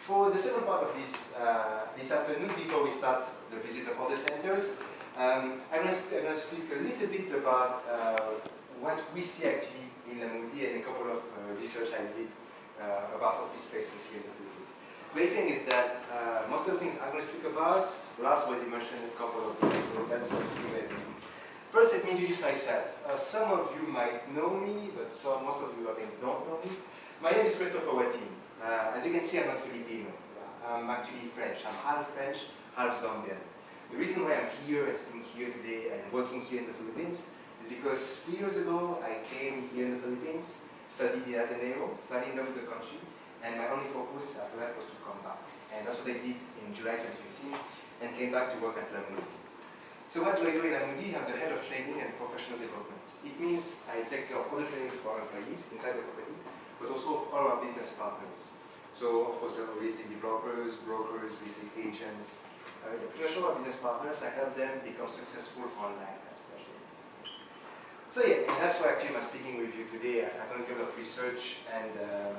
For the second part of this afternoon, before we start the visit of other centers, I'm going to speak a little bit about what we see actually in Amundi and a couple of research I did about office spaces here in the Philippines. The great thing is that most of the things I'm going to speak about, Lars already mentioned a couple of things, so that's pretty great. First, let me introduce myself. Some of you might know me, but most of you I think don't know me. My name is Christopher Wapin. As you can see, I'm not Filipino. I'm actually French. I'm half French, half Zambian. The reason why I'm here and sitting here today and working here in the Philippines is because 3 years ago I came here in the Philippines, studied in Ateneo, fell in love with the country, and my only focus after that was to come back. And that's what I did in July 2015 and came back to work at Amundi. So what do I do in Amundi? I'm the head of training and professional development. It means I take care of all the trainings for our employees inside the company, but also of all our business partners. So, of course, there are real estate developers, brokers, real estate agents, pretty much all our business partners. I help them become successful online, especially. So yeah, and that's why actually I'm speaking with you today. I'm going to give a research, and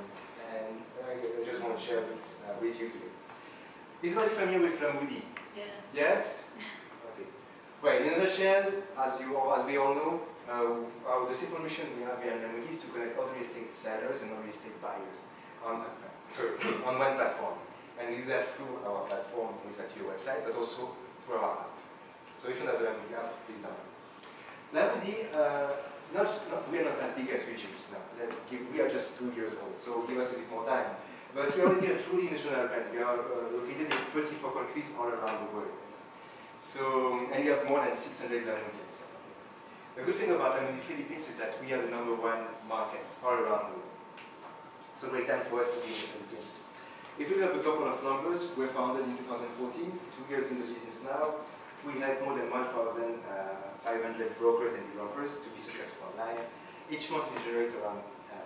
I just want to share it with you today. Is anybody familiar with Amundi? Yes. Yes? Okay. Well, in a nutshell, as we all know, the simple mission we have here at Amundi is to connect all real estate sellers and all real estate buyers on one platform. And we do that through our platform, which is actually a website, but also through our app. So if you don't have the Amundi app, please download it. Amundi, we are not as big as Regis now. We are just 2 years old, so give us a bit more time. But we are already a truly national brand. We are located in 34 countries all around the world. So, and we have more than 600 Amundians. The good thing about Amundi Philippines is that we are the #1 market all around the world. So great time for us to be in the Philippines. If we look at a couple of numbers, we were founded in 2014, 2 years in the business now. We have more than 1,500 brokers and developers to be successful online. Each month we generate around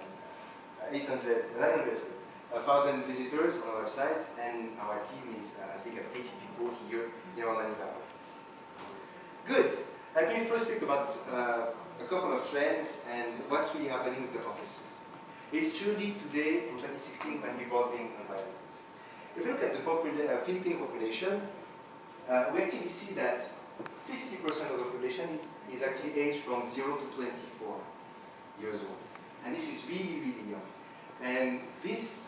1,000 visitors on our website, and our team is as big as 80 people here in our Manila office. Good. Let me first speak about a couple of trends and what's really happening with the offices. It's truly today, in 2016, an evolving environment. If you look at the Philippine population, we actually see that 50% of the population is actually aged from 0 to 24 years old. And this is really, really young. And this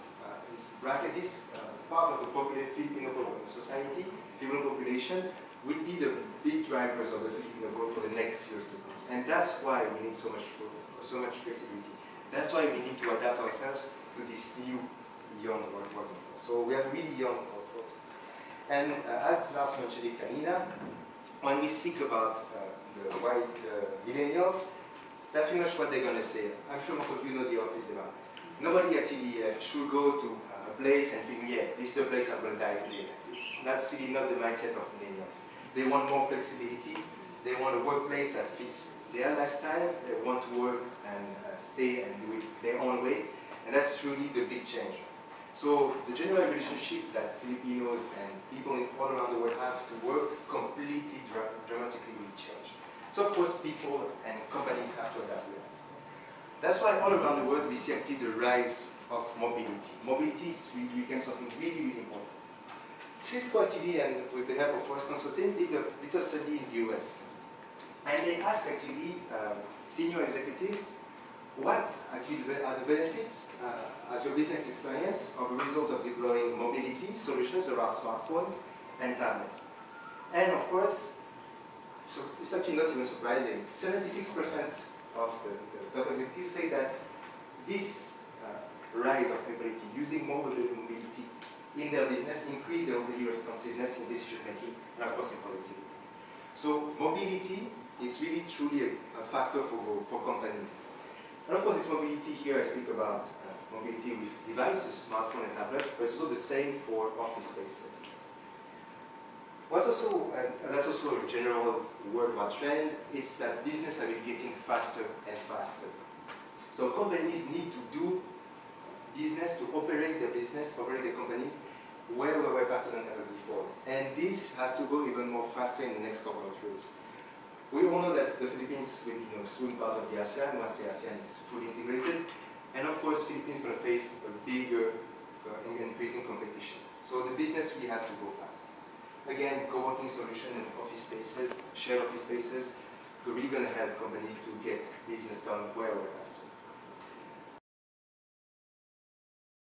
part of the Filipino society, Filipino population, will be the big drivers of the Filipino growth for the next years to come. And that's why we need so much flexibility. That's why we need to adapt ourselves to this new young workforce. So we have a really young workforce. And as Lars mentioned it, Kanina, when we speak about the white millennials, that's pretty much what they're going to say. I'm sure most of you know the office about. Nobody actually should go to a place and think, yeah, this is the place I'm going to die today. That's really not the mindset of millennials. They want more flexibility. They want a workplace that fits their lifestyles. They want to work and stay and do it their own way. And that's truly the big change. So the general relationship that Filipinos and people all around the world have to work completely dramatically will change. So of course people and companies have to adapt to that. That's why all around the world we see actually the rise of mobility. Mobility became something really, really important. Cisco actually, and with the help of Forest Consulting, did a little study in the US. And they asked actually senior executives what actually are the benefits as your business experience of a result of deploying mobility solutions around smartphones and tablets. And of course, so it's actually not even surprising, 76% of the top executives say that this rise of mobility, using more mobility in their business, increase their overall responsiveness in decision making and of course in productivity. So mobility is really truly a factor for companies. And of course, it's mobility here. I speak about mobility with devices, smartphones and tablets, but it's also the same for office spaces. What's also, and that's also a general worldwide trend, it's that business are really getting faster and faster. So companies need to do business, to operate their business, operate their companies, way faster than ever before. And this has to go even more faster in the next couple of years. We all know that the Philippines will be soon part of the ASEAN once the ASEAN is fully integrated. And of course, Philippines is going to face a bigger increasing competition. So the business really has to go fast. Again, co-working solution and office spaces, shared office spaces, it's really going to help companies to get business done well with us.